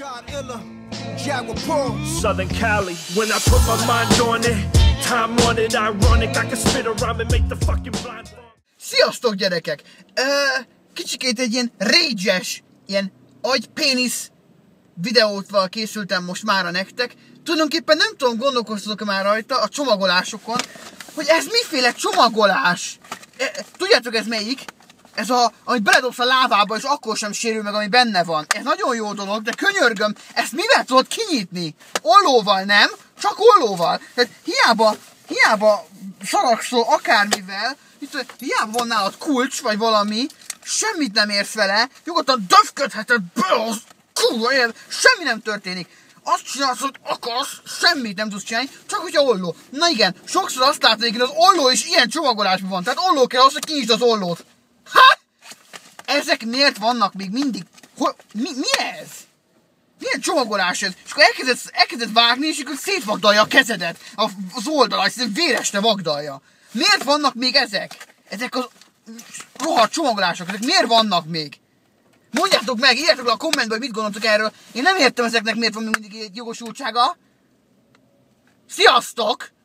Southern Cali, when I put my mind on it, time on it, ironic, I can spit around and make the fucking blind. Sziasztok gyerekek! Kicsikét egy ilyen rage-es, ilyen agypénisz videótval készültem most mára nektek. Tulajdonképpen nem tudom, gondolkoztatok már rajta a csomagolásokon, hogy ez miféle csomagolás? Tudjátok ez melyik? Ez amit beledobsz a lávába, és akkor sem sérül meg, ami benne van. Ez nagyon jó dolog, de könyörgöm, ezt mivel tudod kinyitni? Ollóval nem, csak ollóval. Tehát hiába szaragszol akármivel, hiába van nálad kulcs, vagy valami, semmit nem érsz vele, nyugodtan döfködheted be az kurva élet, semmi nem történik. Azt csinálsz, hogy akarsz, semmit nem tudsz csinálni, csak hogyha olló. Na igen, sokszor azt látod, hogy az olló is ilyen csomagolásban van, tehát olló kell az, hogy kinyisd az ollót. Ha? Ezek miért vannak még mindig? Mi ez? Milyen csomagolás ez? És akkor elkezded vágni, és akkor szétvagdalja a kezedet, az oldalra, és véresre vagdalja. Miért vannak még ezek? Ezek az rohadt csomagolások, ezek miért vannak még? Mondjátok meg, írjátok le a kommentben, hogy mit gondoltok erről. Én nem értem ezeknek miért van még mindig egy jogosultsága. Sziasztok!